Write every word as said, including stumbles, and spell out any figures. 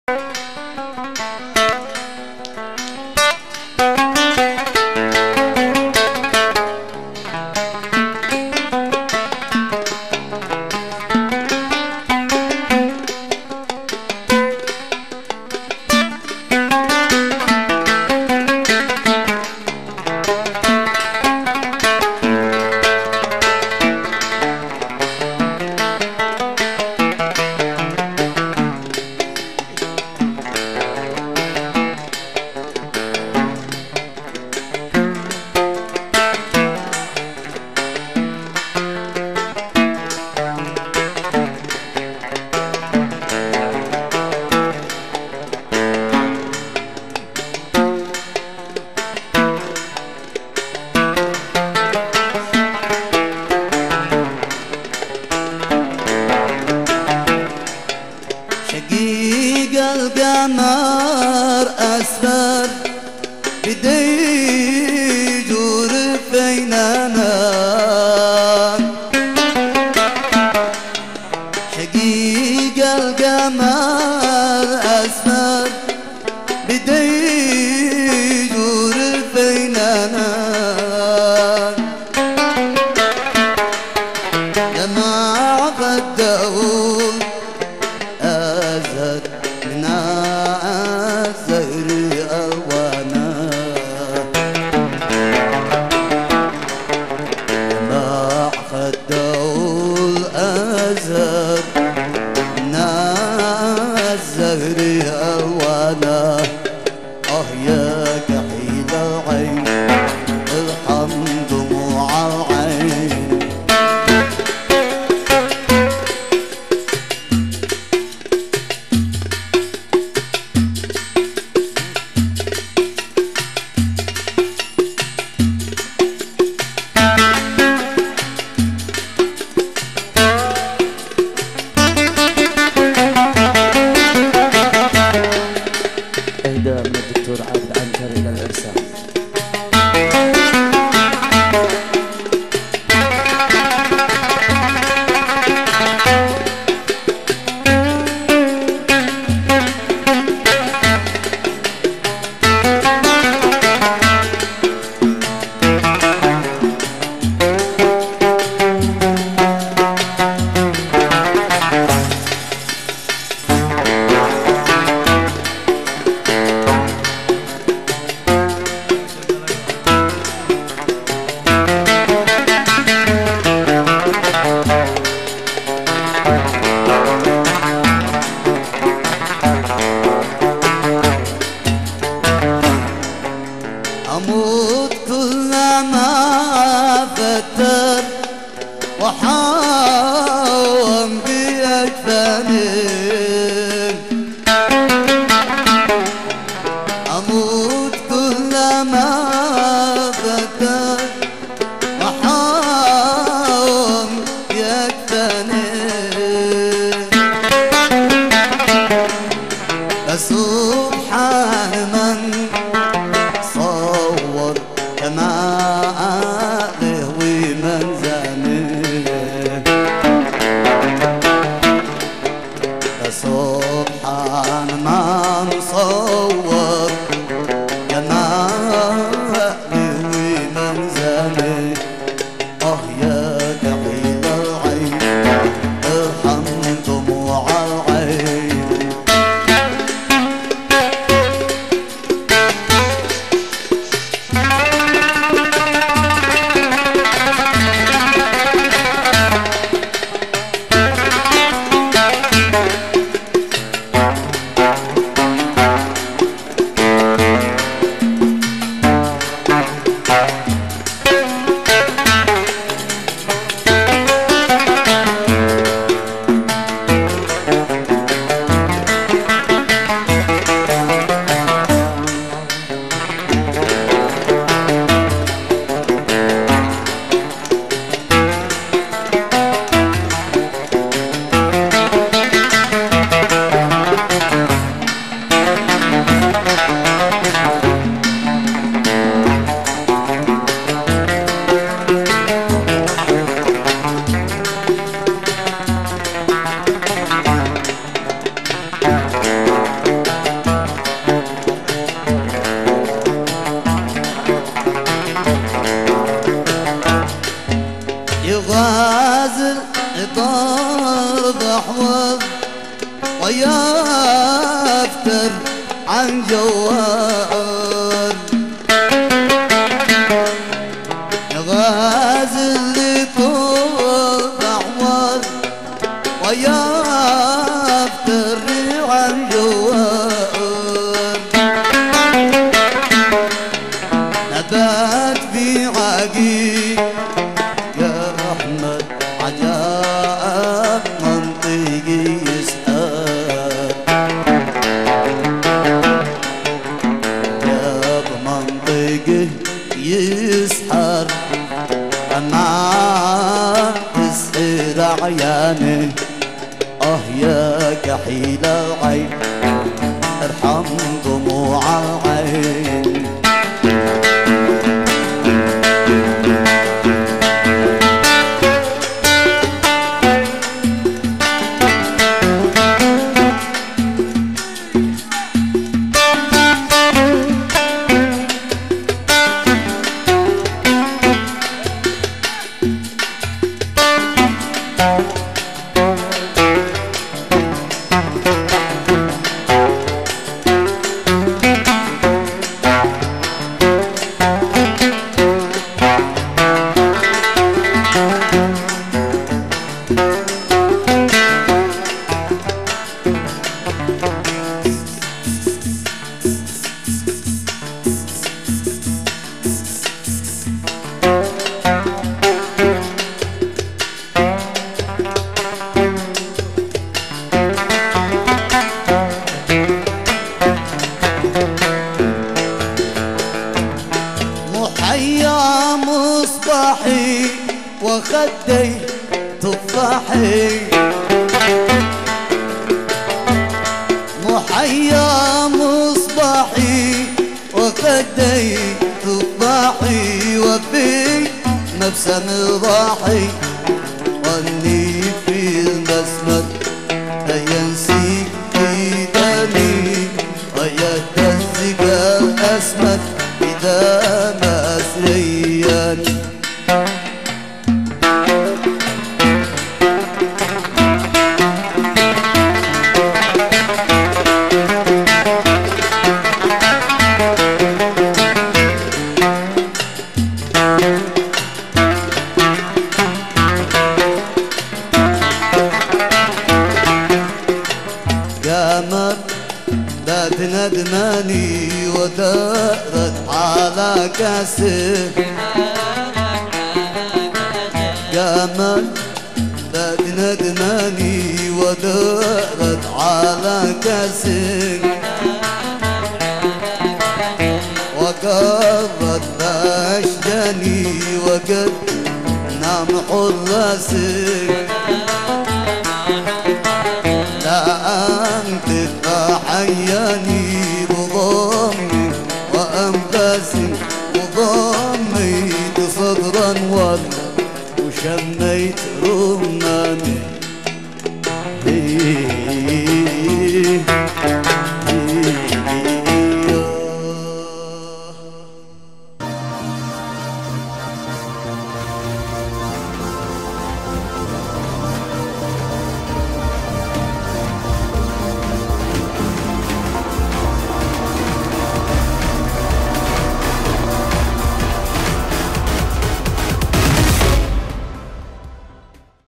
القمر أسفر بدي يجور فيننا شقيق القمر أسفر بدي يجور فيننا لما غدوا أزهر من الزهر ألوانا لما غدوا الأزهر من الزهر ألوانا آه يا كحيل العين ارحم دموع العين إهداء من الدكتور عادل عنتر إلى الإرسال. أموت كلما فتر وحاوم بأجفاني أموت كلما فتر وحاوم بأجفاني فسبحان من صور كما لهوي من زانه فسبحان من صور كما لهوي من زانه آه يا كحيل العين ارحم دموع العين افتر عن جوال غازل اللي طول اعوار ويا افتر عن جوال نبات في عقيق يا احمد عجائب منطقي يسأل يا بمنطقي يسحر أنا تسحر عياني آه يا كحيل العين ارحم دموع العين محيا مصباحي وخدي تفاحي محيا مصباحي وخدي تفاحي وفي مبسم ضاحي ظني في المسمر ينسيك إيداني ويهتزك الأسمر إذا ما أسريان قامت ذات ندماني ودارت على كاسر قامت ذات ندماني ودارت على كاسر وقرت أشجاني وقد نام حراسك لا أنت تحياني